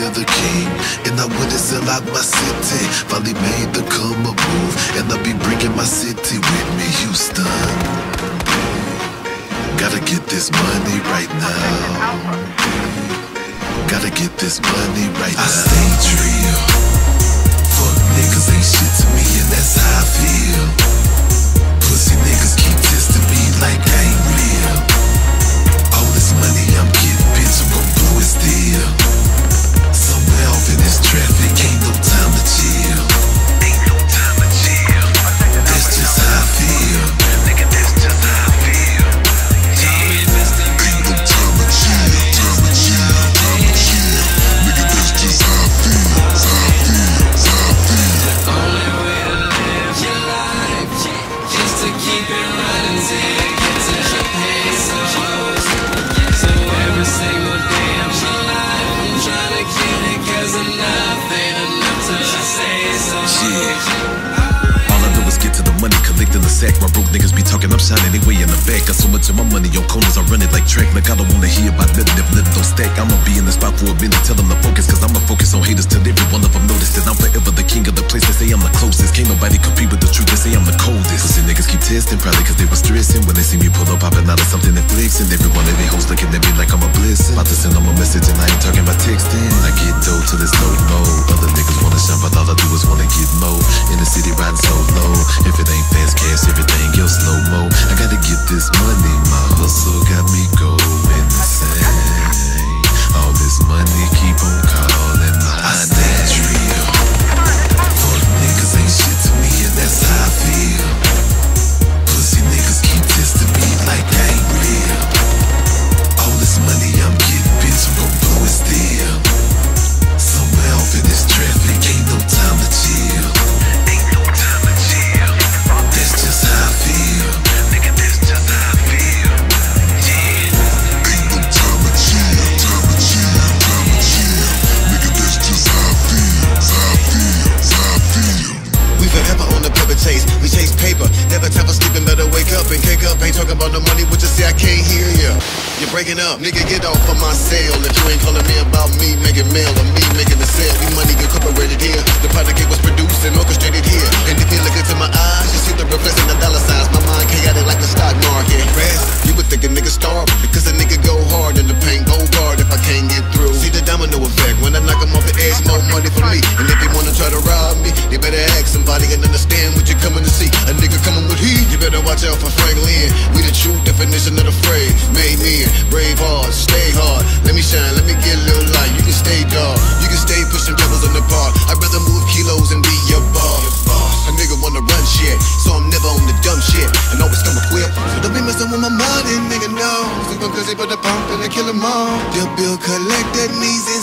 of the king, and I wouldn't sell out my city. Finally made the come up move, and I'll be bringing my city with me, Houston. Gotta get this money right now. Gotta get this money right now. I stay real. Fuck niggas ain't shit to me, and that's how I feel. Pussy niggas keep testing me like I ain't real. All this money I'm getting, bitch, I'm gon' blow it still. Somewhere off in this traffic, ain't no time to chill. Ain't no time to chill. That's just how I feel. Nigga, that's just how I feel. Ain't no time to chill, time to chill, time to chill. Nigga, that's just how I feel, how I feel, how I feel. The only way to live your life is to keep it running till you get to the pesos. So every single day of my life, I'm trying to get it, cause enough ain't enough till I say so. All I do is get to the money, collecting the sack. My broke niggas be talking, I'm shining anyway in the back. Got so much of my money on corners, I run it like track. Like I don't wanna hear about nothing if nothing don't stack. I'ma be in the spot for a minute, tell them to focus, cause I'ma focus on haters till every one of them notice that I'm forever the king of the place. They say I'm the closest, can't nobody compete with the truth. They say I'm the coldest. Pussy niggas keep testing, probably cause they was stressing when they see me pull up, popping out of something and flexing. Every one of they hoes looking at me like I'm a blessing. About to send them a message and I ain't talking about texting. I get dough till there's no more. Other niggas wanna shine, but all I do is wanna get more. In the city riding so low. If it ain't fast cash, everything else slow mo. I gotta get this money, my hustle got me going insane. All this money keep on calling my name. Real. Fuck niggas ain't shit to me, and that's how I feel. Pussy niggas keep testing me like I ain't real. All this money I'm getting, bitch, I'm gon' blow it still. Somewhere off in this traffic, ain't no time to chill. Ain't no time to chill. That's just how I feel. Nigga, that's just how I feel. Yeah. Ain't no time to chill, time to chill, time to chill. Nigga, that's just how I feel, how I feel, how I feel. We forever on the paper chase, we chase paper. Never time for sleeping, better wake up and cake up. Ain't talking about no money, what you say, I can't hear ya. You're breaking up, nigga, get off of my sale. If you ain't calling me about me making mail or me making the sale, we money incorporated here. The product it was produced and orchestrated here. And if you look into my eyes, you see the reflection of dollar signs. My mind chaotic like the stock market. Rest, you would think a nigga starving, because a nigga go hard and the pain go hard if I can't get through. See the domino effect, when I knock them off the edge, more money for me. And if they wanna try to rob me, they better ask somebody and understand what you're coming to see. A nigga coming with heat, you better watch out for Franklin. We the true definition of the phrase. Made men, brave hard, stay hard. Let me shine, let me get a little light. You can stay dark, you can stay pushing pebbles on the park. I'd rather move kilos and be your boss. A nigga wanna run shit, so I'm never on the dumb shit. And always come equipped, so don't be messing with my money, nigga, no. Sleep on cause they put the pump and they kill them all. The bill collected needs